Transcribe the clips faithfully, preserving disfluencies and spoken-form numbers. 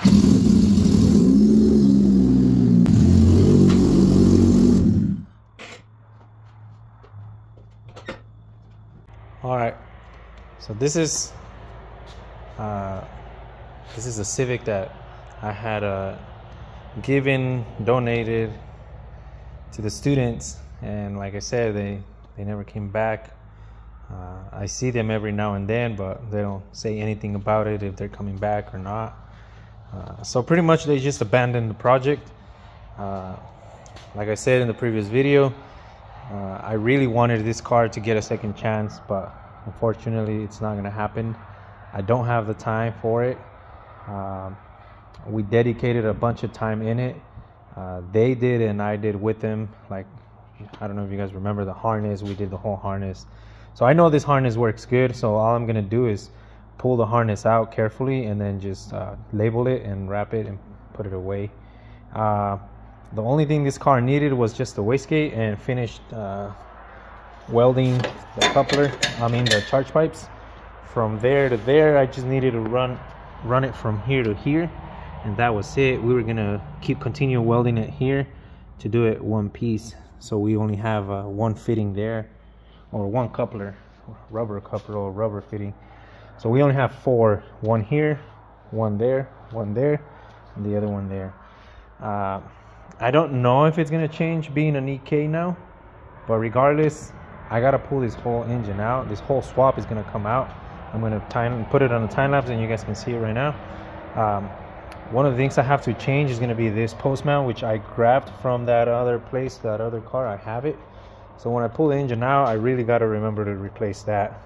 All right, so this is uh, this is a Civic that I had uh, given, donated to the students, and like I said, they they never came back. Uh, I see them every now and then, but they don't say anything about it, if they're coming back or not. Uh, so pretty much they just abandoned the project. Uh, like I said in the previous video, Uh, I really wanted this car to get a second chance, but unfortunately it's not gonna happen. I don't have the time for it. Um, we dedicated a bunch of time in it. Uh, they did and I did with them. Like, I don't know if you guys remember the harness, we did the whole harness. So I know this harness works good, so all I'm gonna do is pull the harness out carefully and then just uh, label it and wrap it and put it away. Uh, The only thing this car needed was just the wastegate and finished uh, welding the coupler, I mean the charge pipes. From there to there, I just needed to run run it from here to here, and that was it. We were gonna keep continue welding it here to do it one piece, so we only have uh, one fitting there, or one coupler, rubber coupler or rubber fitting. So we only have four, one here, one there, one there, and the other one there. Uh, I don't know if it's gonna change being an E K now, but regardless, I gotta pull this whole engine out. This whole swap is gonna come out. I'm gonna time put it on a time lapse, and you guys can see it right now. Um, one of the things I have to change is gonna be this post mount, which I grabbed from that other place, that other car. I have it. So when I pull the engine out, I really gotta remember to replace that.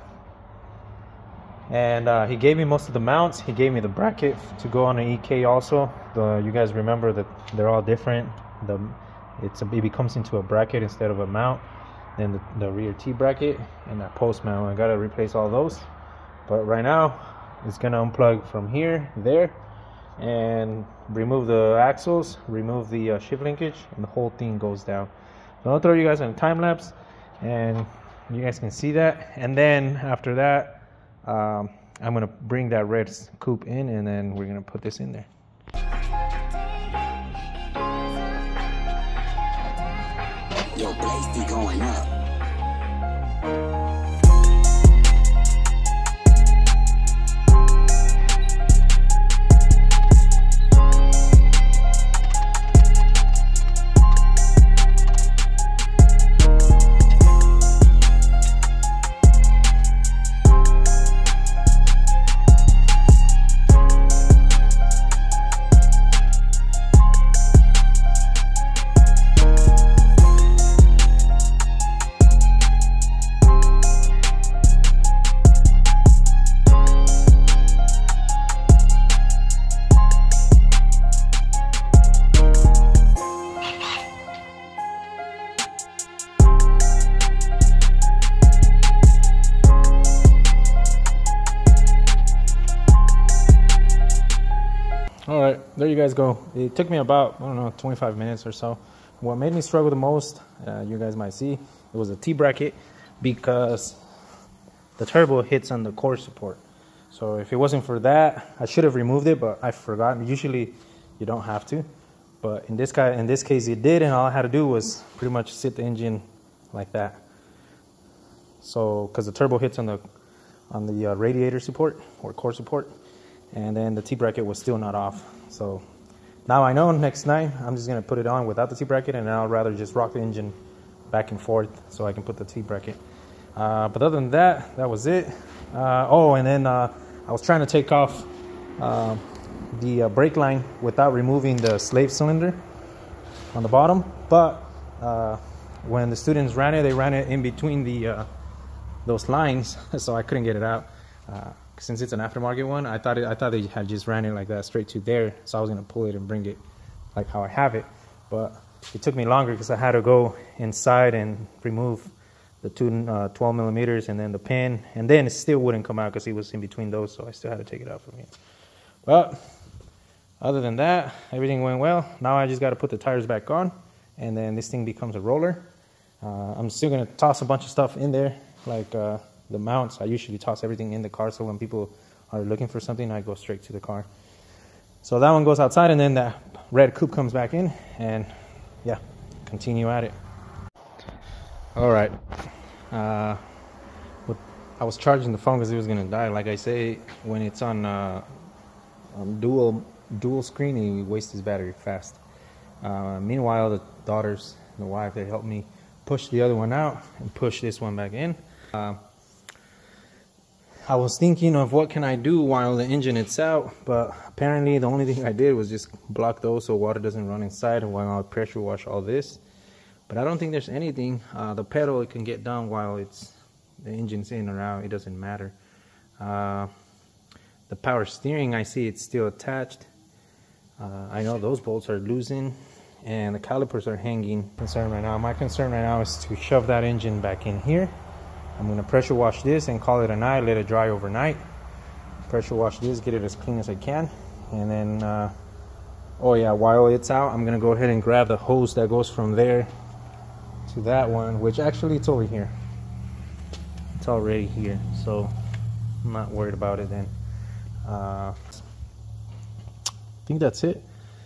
And uh, he gave me most of the mounts. He gave me the bracket to go on an E K also. The, you guys remember that they're all different. The it's a, it comes into a bracket instead of a mount. Then the, the rear T bracket and that post mount. I gotta replace all those. But right now, it's gonna unplug from here, there, and remove the axles, remove the uh, shift linkage, and the whole thing goes down. So I'll throw you guys on a time lapse, and you guys can see that. And then after that, Um, I'm gonna bring that red coupe in, and then we're gonna put this in there. Your place be going up. All right, there you guys go. It took me about, I don't know, twenty-five minutes or so. What made me struggle the most, uh, you guys might see, it was the T bracket, because the turbo hits on the core support. So if it wasn't for that, I should have removed it, but I forgot. Usually you don't have to, but in this guy, in this case it did, and all I had to do was pretty much sit the engine like that. So, because the turbo hits on the on the uh, radiator support or core support, and then the T bracket was still not off. So now I know next night I'm just gonna put it on without the T bracket, and I'll rather just rock the engine back and forth so I can put the T bracket. Uh, but other than that, that was it. Uh, oh, and then uh, I was trying to take off uh, the uh, brake line without removing the slave cylinder on the bottom, but uh, when the students ran it, they ran it in between the uh, those lines, so I couldn't get it out. Uh, since it's an aftermarket one, I thought it, I thought they had just ran it like that straight to there, so I was gonna pull it and bring it like how I have it, but it took me longer because I had to go inside and remove the two uh, twelve millimeters and then the pin, and then it still wouldn't come out because it was in between those, so I still had to take it out from here. But other than that, everything went well. Now I just got to put the tires back on, and then this thing becomes a roller. Uh, I'm still gonna toss a bunch of stuff in there, like uh, the mounts. I usually toss everything in the car, so when people are looking for something, I go straight to the car. So that one goes outside, and then that red coupe comes back in, and yeah, continue at it. All right. Uh, I was charging the phone because it was gonna die. Like I say, when it's on, uh, on dual dual screen, it wastes his battery fast. Uh, meanwhile, the daughters, the wife, they helped me push the other one out and push this one back in. Uh, I was thinking of what can I do while the engine is out, but apparently the only thing I did was just block those so water doesn't run inside while I pressure wash all this. But I don't think there's anything. Uh, the pedal, it can get done while it's the engine's in or out. It doesn't matter. Uh, the power steering, I see it's still attached. Uh, I know those bolts are losing and the calipers are hanging. Concern right now. My concern right now is to shove that engine back in here. I'm gonna pressure wash this and call it a night. Let it dry overnight. Pressure wash this, get it as clean as I can, and then uh, oh yeah, while it's out, I'm gonna go ahead and grab the hose that goes from there to that one, which actually it's over here. It's already here, so I'm not worried about it then. Uh, I think that's it.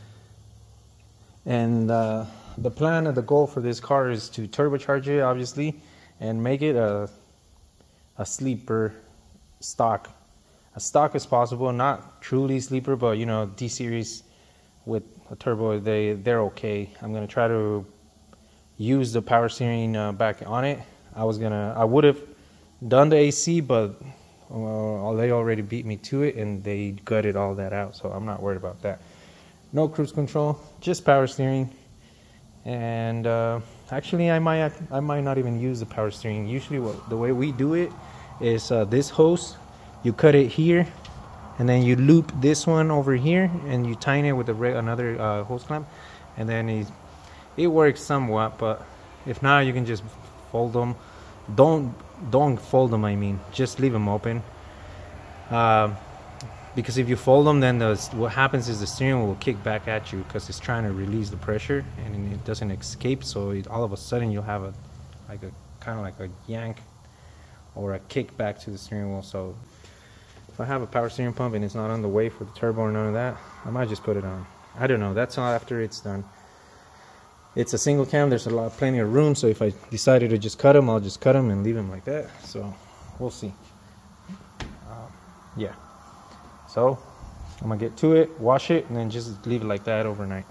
And uh, the plan and the goal for this car is to turbocharge it, obviously, and make it a a sleeper stock, as stock as possible. Not truly sleeper, but you know, D series with a turbo, they they're okay. I'm gonna try to use the power steering uh, back on it. I was gonna, I would have done the A C, but uh, they already beat me to it and they gutted all that out, so I'm not worried about that. No cruise control, just power steering. And uh, actually, I might I might not even use the power steering. Usually, what, the way we do it is uh, this hose, you cut it here, and then you loop this one over here, and you tighten it with a another uh, hose clamp, and then it, it works somewhat. But if not, you can just fold them. Don't don't fold them. I mean, just leave them open. Uh, Because if you fold them, then the, what happens is the steering wheel will kick back at you because it's trying to release the pressure and it doesn't escape. So it, all of a sudden you'll have a like a kind of like a yank or a kick back to the steering wheel. So if I have a power steering pump and it's not on the way for the turbo or none of that, I might just put it on. I don't know. That's all after it's done. It's a single cam. There's a lot, plenty of room. So if I decided to just cut them, I'll just cut them and leave them like that. So we'll see. Uh, yeah. So I'm gonna get to it, wash it, and then just leave it like that overnight.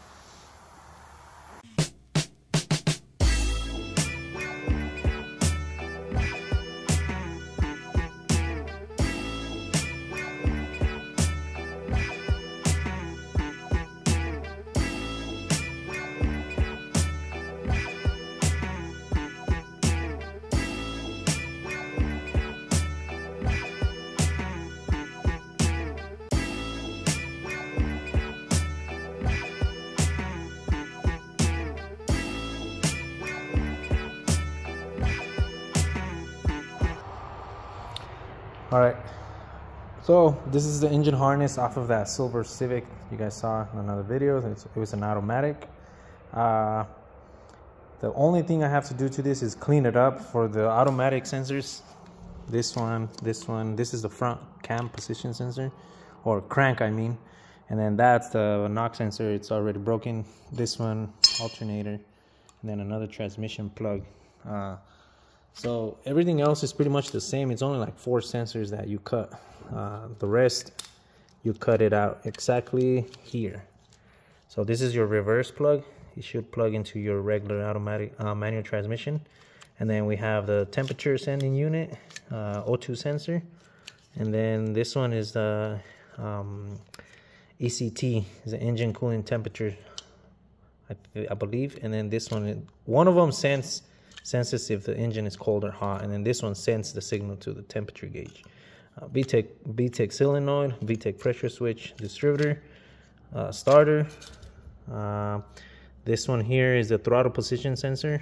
All right, so this is the engine harness off of that silver Civic you guys saw in another video. It's, it was an automatic. Uh, the only thing I have to do to this is clean it up for the automatic sensors. This one, this one, this is the front cam position sensor, or crank I mean, and then that's the knock sensor. It's already broken. This one, alternator, and then another transmission plug. Uh, So everything else is pretty much the same. It's only like four sensors that you cut. Uh, the rest, you cut it out exactly here. So this is your reverse plug. It should plug into your regular automatic uh, manual transmission. And then we have the temperature sending unit, uh, O two sensor. And then this one is the um, E C T, is the engine cooling temperature, I, I believe. And then this one, one of them sends senses if the engine is cold or hot, and then this one sends the signal to the temperature gauge. Uh, V TEC V TEC solenoid, V TEC pressure switch distributor, uh, starter. Uh, this one here is the throttle position sensor,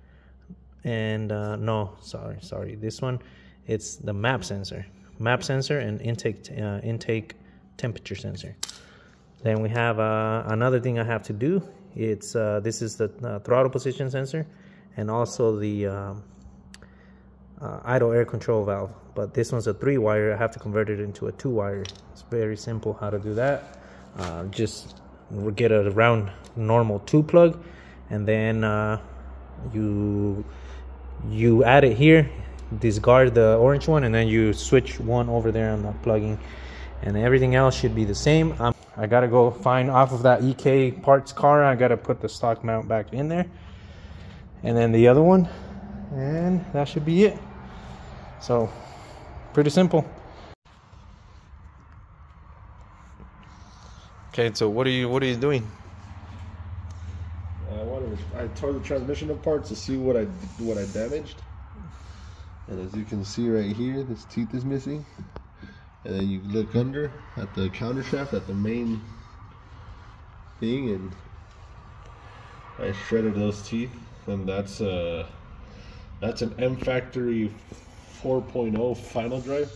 and uh, no, sorry, sorry. This one, it's the map sensor, map sensor, and intake uh, intake temperature sensor. Then we have uh, another thing I have to do. It's uh, this is the uh, throttle position sensor, and also the um, uh, idle air control valve. But this one's a three wire. I have to convert it into a two wire. It's very simple how to do that. uh, just get a round normal two plug, and then uh, you you add it here, discard the orange one, and then you switch one over there on the plugging, and everything else should be the same. um, I gotta go find off of that E K parts car. I gotta put the stock mount back in there, and then the other one, and that should be it. So pretty simple. Okay, so what are you what are you doing? I wanted to, I tore the transmission apart to see what I what I damaged, and as you can see right here, this teeth is missing. And then you look under at the counter shaft at the main thing, and I shredded those teeth, and that's a that's an M Factory four point oh final drive.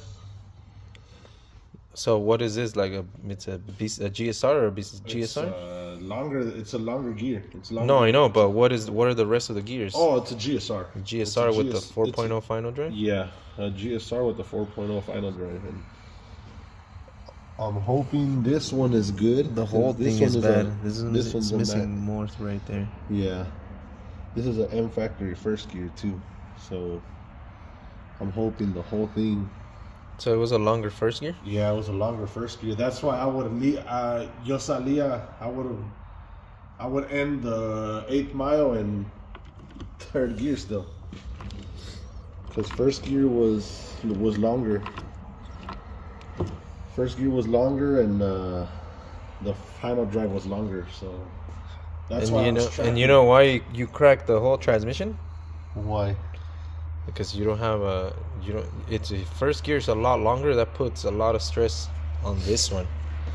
So what is this, like a it's a, a G S R or a G S R? It's uh, longer. It's a longer gear. It's longer. No, I know, but what is what are the rest of the gears? Oh, it's a G S R. G S R with the four point oh final drive. Yeah, a G S R with the four point oh final drive. And I'm hoping this one is good. The whole thing is bad. A, this, is, this one's missing more right there. Yeah, this is an M Factory first gear too, so I'm hoping the whole thing. So it was a longer first gear? Yeah, it was a longer first gear. That's why I would have, uh, yo salía, I would have, I would end the eighth mile in third gear still, because first gear was was longer. First gear was longer, and uh, the final drive was longer. So that's and why. You I was know, tracking. and you know why you, you cracked the whole transmission? Why? Because you don't have a you don't. It's a first gear is a lot longer. That puts a lot of stress on this one.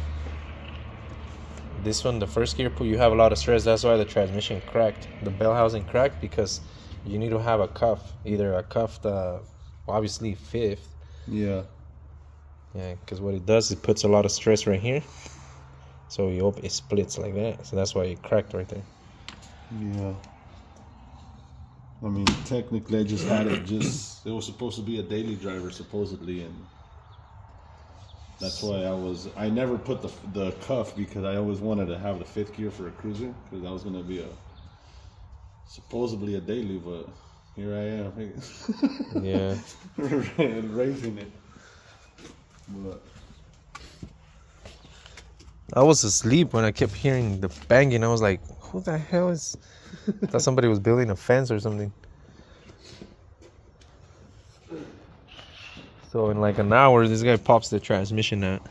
This one, the first gear, put you have a lot of stress. That's why the transmission cracked. The bell housing cracked because you need to have a cuff, either a cuffed, uh, obviously fifth. Yeah. Yeah, because what it does, it puts a lot of stress right here. So you open, it splits like that. So that's why it cracked right there. Yeah. I mean, technically, I just had it just, it was supposed to be a daily driver, supposedly, and that's why I was, I never put the the cuff because I always wanted to have the fifth gear for a cruiser, because that was going to be a, supposedly a daily, but here I am. Yeah. Racing it. But I was asleep when I kept hearing the banging. I was like, who the hell is... I thought somebody was building a fence or something. So in like an hour, this guy pops the transmission out.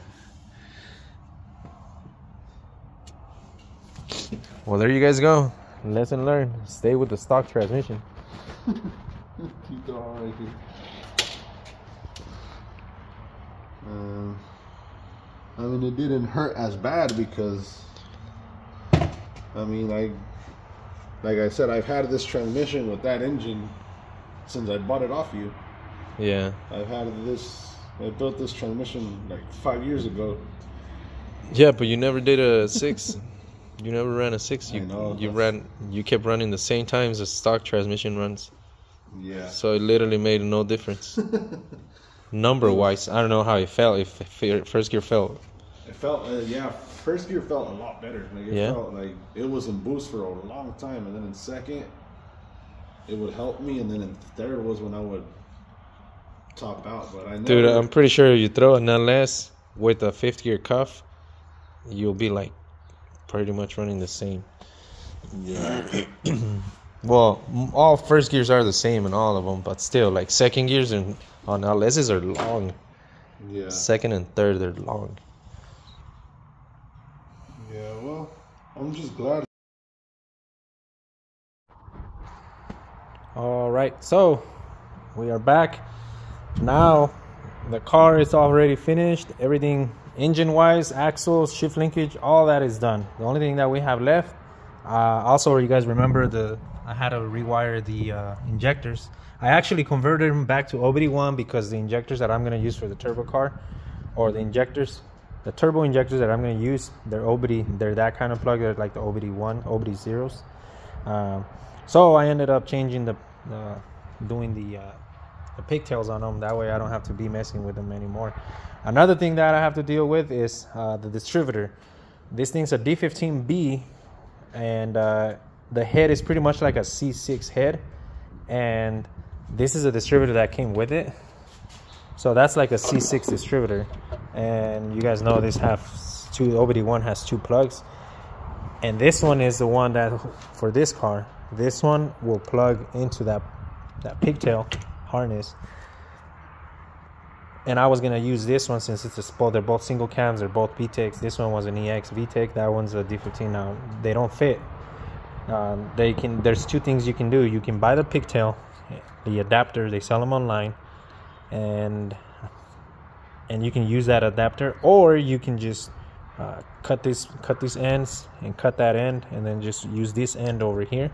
Well, there you guys go. Lesson learned. Stay with the stock transmission. Keep the arm right here. Um, I mean, it didn't hurt as bad because, I mean, I, like I said, I've had this transmission with that engine since I bought it off you. Yeah. I've had this, I built this transmission like five years ago. Yeah, but you never did a six. You never ran a six. You I know, you ran. You kept running the same times as stock transmission runs. Yeah. So it literally made no difference. Number wise, I don't know how it felt. If, if first gear felt. It felt, uh, yeah. First gear felt a lot better. Like it Yeah. felt like it was in boost for a long time, and then in second, it would help me, and then in third was when I would top out. But I never, Dude, I'm pretty sure you throw an L S with a fifth gear cuff, you'll be like pretty much running the same. Yeah. Well, m- all first gears are the same in all of them, but still, like second gears and on L S's are long. Yeah. Second and third, they're long. Yeah. Well, I'm just glad. All right, so we are back. Now the car is already finished. Everything engine-wise, axles, shift linkage, all that is done. The only thing that we have left, uh, also, you guys remember the I had to rewire the uh, injectors. I actually converted them back to O B D one because the injectors that I'm going to use for the turbo car, or the injectors, the turbo injectors that I'm going to use, they're O B D. They're that kind of plug. They're like the O B D one, O B D zeros. Uh, so I ended up changing the, uh, doing the, uh, the pigtails on them. That way I don't have to be messing with them anymore. Another thing that I have to deal with is uh, the distributor. This thing's a D fifteen B, and uh, the head is pretty much like a C six head, and this is a distributor that came with it. So that's like a C six distributor, and you guys know this has two, O B D one has two plugs, and this one is the one that for this car, this one will plug into that that pigtail harness. And I was gonna use this one since it's a both they're both single cams, they're both V TECs. This one was an E X V TEC, that one's a D fifteen. Now they don't fit. Um, they can. There's two things you can do. You can buy the pigtail, the adapter. They sell them online, and and you can use that adapter, or you can just uh, cut this cut these ends and cut that end, and then just use this end over here.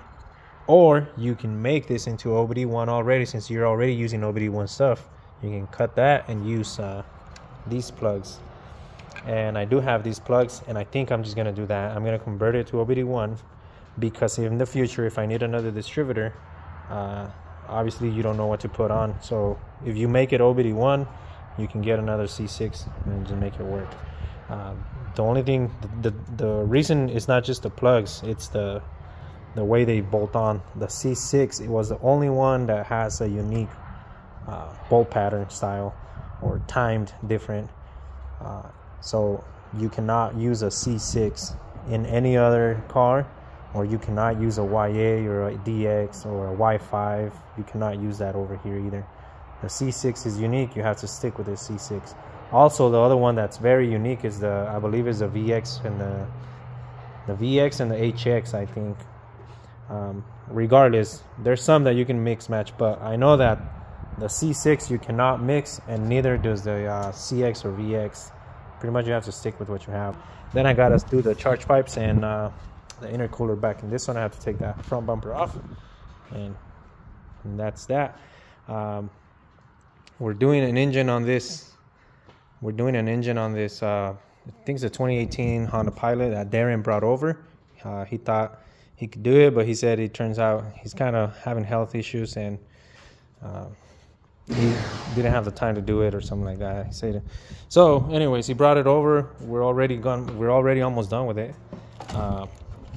Or you can make this into O B D one already, since you're already using O B D one stuff. You can cut that and use uh, these plugs. And I do have these plugs, and I think I'm just gonna do that. I'm gonna convert it to O B D one, because in the future, if I need another distributor, uh, obviously you don't know what to put on. So if you make it O B D one, you can get another C six and just make it work. Um, the only thing, the, the the reason is not just the plugs, it's the the way they bolt on. The C six, it was the only one that has a unique uh, bolt pattern style, or timed different. Uh, so you cannot use a C six in any other car, or you cannot use a Y A or a D X or a Y five. You cannot use that over here either. The C six is unique. You have to stick with the C six. Also, the other one that's very unique is the, I believe is the V X and the the V X and the H X, I think. Um, regardless, there's some that you can mix match, but I know that the C six you cannot mix, and neither does the uh, C X or V X. Pretty much you have to stick with what you have. Then I gotta do the charge pipes and uh, the intercooler back in this one. I have to take that front bumper off, and, and that's that. Um, we're doing an engine on this. We're doing an engine on this. Uh, I think it's a twenty eighteen Honda Pilot that Darren brought over. Uh, he thought he could do it, but he said it turns out he's kind of having health issues, and uh, he didn't have the time to do it or something like that. He said. So, anyways, he brought it over. We're already gone. We're already almost done with it. Uh,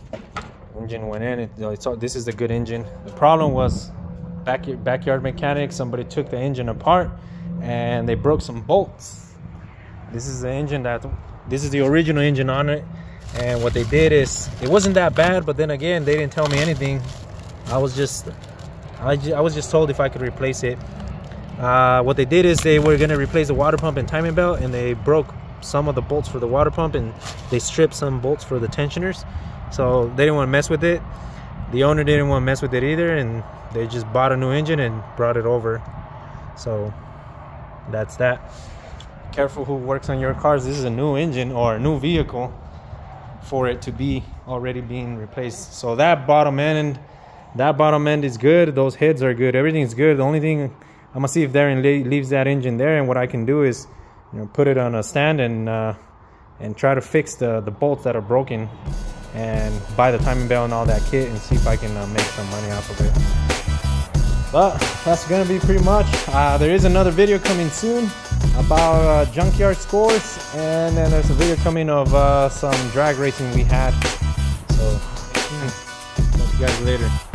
engine went in. It, it's all, this is a good engine. The problem was back backyard mechanics. Somebody took the engine apart and they broke some bolts. This is the engine that. This is the original engine on it. And what they did is, it wasn't that bad, but then again, they didn't tell me anything. I was just, I, ju I was just told if I could replace it. Uh, what they did is they were gonna replace the water pump and timing belt, and they broke some of the bolts for the water pump, and they stripped some bolts for the tensioners. So they didn't want to mess with it. The owner didn't want to mess with it either, and they just bought a new engine and brought it over. So that's that. Careful who works on your cars. This is a new engine or a new vehicle for it to be already being replaced. So that bottom end, that bottom end is good. Those heads are good. Everything's good. The only thing, I'm gonna see if Darren leaves that engine there, and what I can do is, you know, put it on a stand and uh, and try to fix the the bolts that are broken, and buy the timing belt and all that kit, and see if I can uh, make some money off of it. But that's gonna be pretty much. Uh, there is another video coming soon about uh, junkyard scores, and then there's a video coming of uh, some drag racing we had. So, mm, see you guys later.